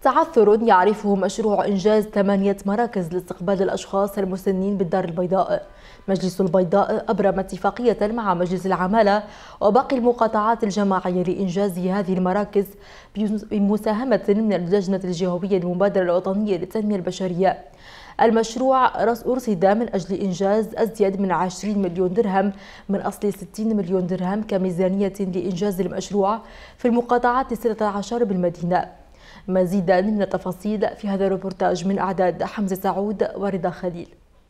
تعثر يعرفه مشروع إنجاز 8 مراكز لاستقبال الأشخاص المسنين بالدار البيضاء. مجلس البيضاء أبرم اتفاقية مع مجلس العمالة وباقي المقاطعات الجماعية لإنجاز هذه المراكز بمساهمة من اللجنة الجهوية للمبادرة الوطنية للتنمية البشرية. المشروع أرصد من أجل إنجاز أزيد من 20 مليون درهم من أصل 60 مليون درهم كميزانية لإنجاز المشروع في المقاطعات 16 بالمدينة. مزيدا من التفاصيل في هذا الريبورتاج من أعداد حمزة سعود ورضا خليل.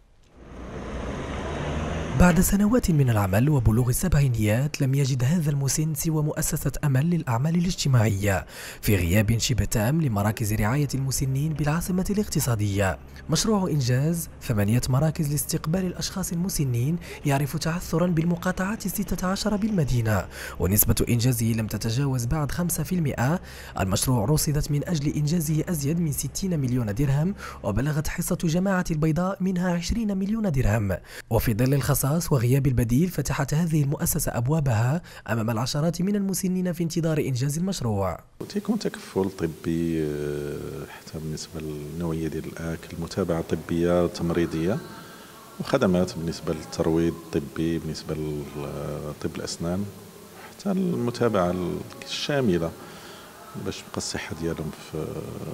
بعد سنوات من العمل وبلوغ السبعينيات لم يجد هذا المسن سوى مؤسسة أمل للأعمال الاجتماعية في غياب شبه تام لمراكز رعاية المسنين بالعاصمة الاقتصادية. مشروع إنجاز 8 مراكز لاستقبال الأشخاص المسنين يعرف تعثرا بالمقاطعات 16 بالمدينة، ونسبة إنجازه لم تتجاوز بعد 5%. المشروع رصدت من أجل إنجازه أزيد من 60 مليون درهم، وبلغت حصة جماعة البيضاء منها 20 مليون درهم. وفي ظل الخصائص وغياب البديل فتحت هذه المؤسسة أبوابها أمام العشرات من المسنين في انتظار إنجاز المشروع. تيكون تكفل طبي حتى بالنسبة للنوعية ديال الأكل، متابعة طبية تمريضية، وخدمات بالنسبة للترويض الطبي، بالنسبة لطب الأسنان، حتى المتابعة الشاملة باش تبقى الصحة ديالهم في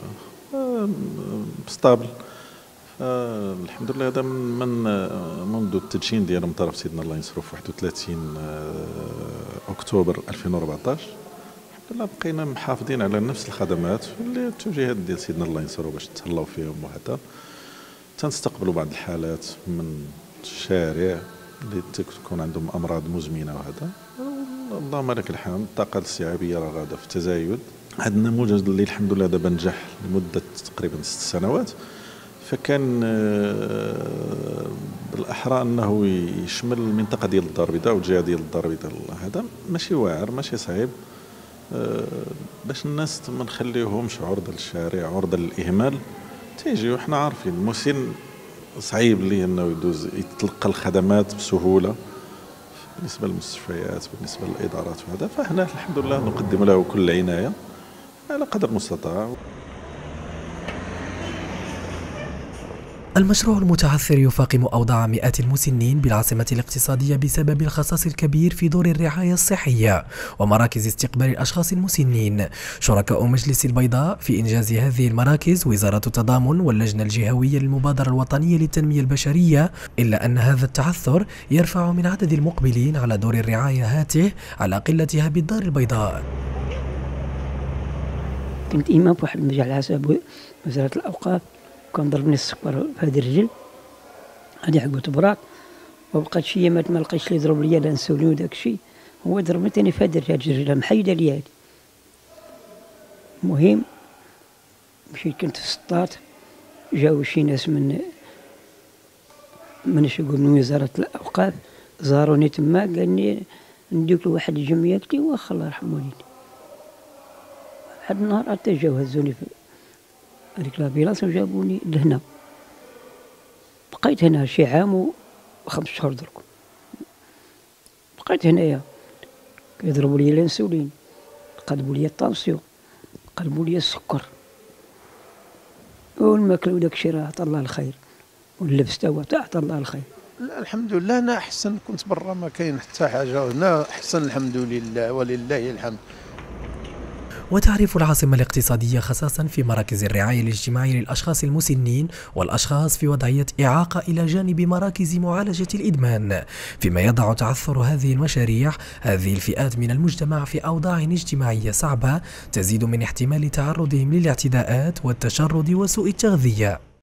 ستابل. الحمد لله هذا منذ التدشين ديالهم من طرف سيدنا الله ينصرو في 31 أكتوبر 2014. الحمد لله بقينا محافظين على نفس الخدمات واللي التوجيهات ديال سيدنا الله ينصرو باش تهلاو فيهم، وهذا تنستقبلوا بعض الحالات من الشارع اللي تكون عندهم أمراض مزمنة، وهذا اللهم لك الحمد الطاقة الاستيعابية راه غادا في تزايد. هذا النموذج اللي الحمد لله دابا نجح لمدة تقريبا 6 سنوات، فكان بالأحرى أنه يشمل المنطقة ديال الدار البيضاء والجهة ديال الدار البيضاء. هذا ماشي واعر، ماشي صعيب، باش الناس ما نخليوهمش عرضة للشارع، عرضة للإهمال. تيجيو حنا عارفين المسن صعيب ليه أنه يدوز يتلقى الخدمات بسهولة بالنسبة للمستشفيات، بالنسبة للإدارات وهذا، فهنا الحمد لله نقدم له كل عناية على قدر المستطاع. المشروع المتعثر يفاقم أوضاع مئات المسنين بالعاصمة الاقتصادية بسبب الخصاص الكبير في دور الرعاية الصحية ومراكز استقبال الأشخاص المسنين. شركاء مجلس البيضاء في إنجاز هذه المراكز وزارة التضامن واللجنة الجهوية للمبادرة الوطنية للتنمية البشرية، إلا أن هذا التعثر يرفع من عدد المقبلين على دور الرعاية هاته على قلتها بالدار البيضاء. كنت إمام في واحد المجال على حساب وزارة الأوقاف، كان ضربني السكر في هذه الرجل، هذه عقبة براق، وبقات شي ايامات ما لقيتش اللي يضرب ليا الانسولين وداك الشيء، هو ضربني ثاني في هذه الرجل محيدة ليا هذه. المهم مشيت كنت في السطات، جاو شي ناس من وزارة الأوقاف زاروني تما، قال لي نديك لواحد الجمعية، قلت له واخا الله يرحم والديك. واحد النهار حتى جاو هزوني في هذيك لابيلاس وجابوني لهنا، بقيت هنا شي عام و5 شهور درك، بقيت هنايا كيضربوا لي الانسولين، قلبوا لي الطانسيون، قلبوا لي السكر، والماكله وداك الشيء راه عطا الله الخير، واللبس تا هو عطا الله الخير. لا الحمد لله انا احسن، كنت برا ما كاين حتى حاجه، هنا احسن الحمد لله ولله الحمد. وتعرف العاصمة الاقتصادية خصاصا في مراكز الرعاية الاجتماعية للأشخاص المسنين والأشخاص في وضعية إعاقة إلى جانب مراكز معالجة الإدمان، فيما يضع تعثر هذه المشاريع هذه الفئات من المجتمع في أوضاع اجتماعية صعبة تزيد من احتمال تعرضهم للاعتداءات والتشرد وسوء التغذية.